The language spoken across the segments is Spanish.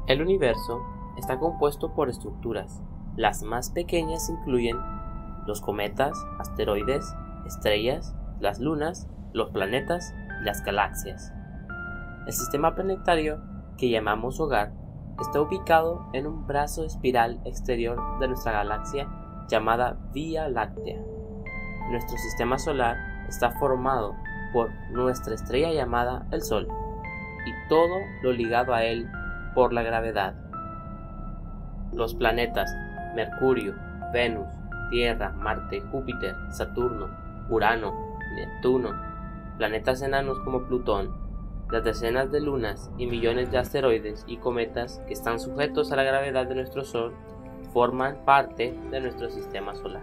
El universo está compuesto por estructuras. Las más pequeñas incluyen los cometas, asteroides, estrellas, las lunas, los planetas y las galaxias. El sistema planetario que llamamos hogar está ubicado en un brazo espiral exterior de nuestra galaxia llamada Vía Láctea. Nuestro sistema solar está formado por nuestra estrella llamada el Sol y todo lo ligado a él por la gravedad. Los planetas Mercurio, Venus, Tierra, Marte, Júpiter, Saturno, Urano, Neptuno, planetas enanos como Plutón, las decenas de lunas y millones de asteroides y cometas que están sujetos a la gravedad de nuestro Sol forman parte de nuestro sistema solar.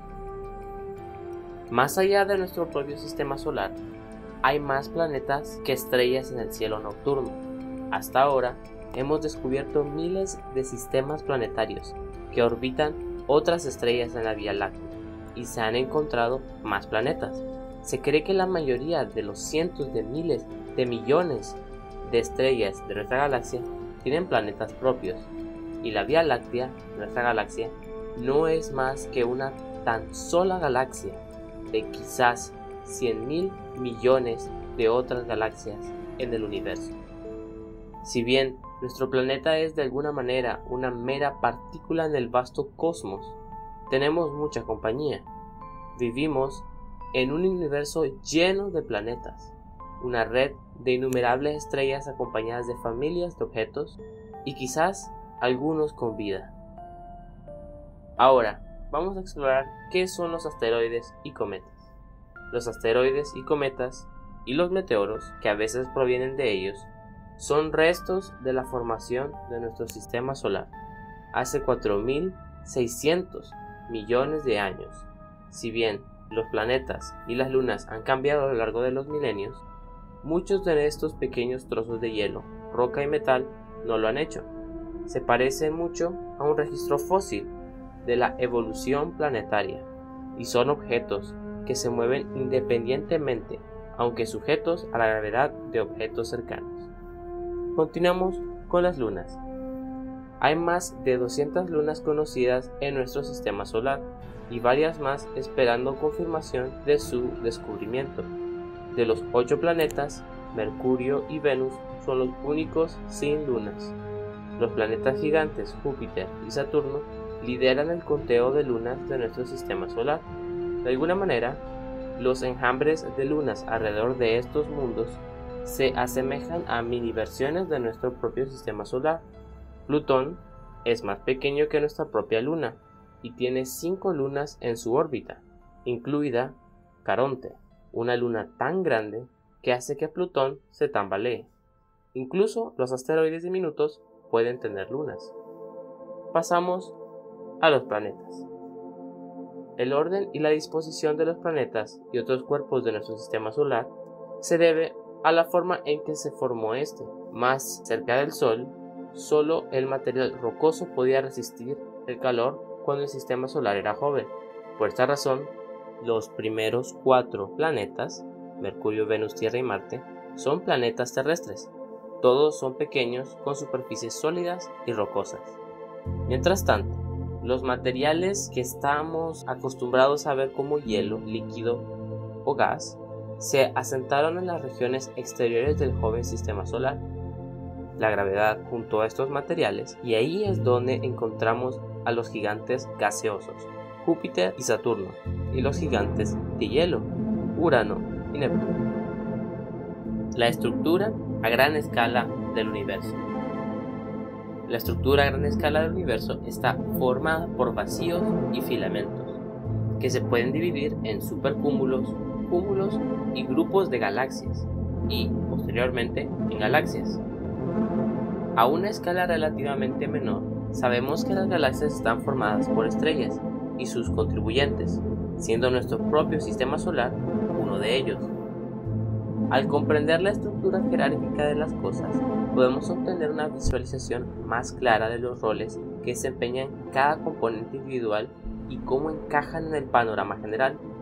Más allá de nuestro propio sistema solar, hay más planetas que estrellas en el cielo nocturno. Hasta ahora, hemos descubierto miles de sistemas planetarios que orbitan otras estrellas en la Vía Láctea y se han encontrado más planetas. Se cree que la mayoría de los cientos de miles de millones de estrellas de nuestra galaxia tienen planetas propios y la Vía Láctea, nuestra galaxia, no es más que una tan sola galaxia de quizás 100.000 millones de otras galaxias en el universo. Si bien nuestro planeta es de alguna manera una mera partícula en el vasto cosmos, tenemos mucha compañía. Vivimos en un universo lleno de planetas, una red de innumerables estrellas acompañadas de familias de objetos y quizás algunos con vida. Ahora, vamos a explorar qué son los asteroides y cometas. Los asteroides y cometas y los meteoros, que a veces provienen de ellos, son restos de la formación de nuestro sistema solar hace 4.600 millones de años. Si bien los planetas y las lunas han cambiado a lo largo de los milenios, muchos de estos pequeños trozos de hielo, roca y metal no lo han hecho. Se parecen mucho a un registro fósil de la evolución planetaria y son objetos que se mueven independientemente, aunque sujetos a la gravedad de objetos cercanos. Continuamos con las lunas. Hay más de 200 lunas conocidas en nuestro sistema solar y varias más esperando confirmación de su descubrimiento. De los 8 planetas, Mercurio y Venus son los únicos sin lunas. Los planetas gigantes Júpiter y Saturno lideran el conteo de lunas de nuestro sistema solar. De alguna manera, los enjambres de lunas alrededor de estos mundos se asemejan a mini versiones de nuestro propio sistema solar. Plutón es más pequeño que nuestra propia luna y tiene 5 lunas en su órbita, incluida Caronte, una luna tan grande que hace que Plutón se tambalee. Incluso los asteroides diminutos pueden tener lunas. Pasamos a los planetas. El orden y la disposición de los planetas y otros cuerpos de nuestro sistema solar se debe a la forma en que se formó este. Más cerca del Sol, solo el material rocoso podía resistir el calor cuando el sistema solar era joven. Por esta razón, los primeros 4 planetas, Mercurio, Venus, Tierra y Marte, son planetas terrestres. Todos son pequeños con superficies sólidas y rocosas. Mientras tanto, los materiales que estamos acostumbrados a ver como hielo, líquido o gas se asentaron en las regiones exteriores del joven sistema solar. La gravedad junto a estos materiales, y ahí es donde encontramos a los gigantes gaseosos, Júpiter y Saturno, y los gigantes de hielo, Urano y Neptuno. La estructura a gran escala del universo. La estructura a gran escala del universo está formada por vacíos y filamentos, que se pueden dividir en supercúmulos, cúmulos y grupos de galaxias, y, posteriormente, en galaxias. A una escala relativamente menor, sabemos que las galaxias están formadas por estrellas y sus contribuyentes, siendo nuestro propio sistema solar uno de ellos. Al comprender la estructura jerárquica de las cosas, podemos obtener una visualización más clara de los roles que desempeñan cada componente individual y cómo encajan en el panorama general.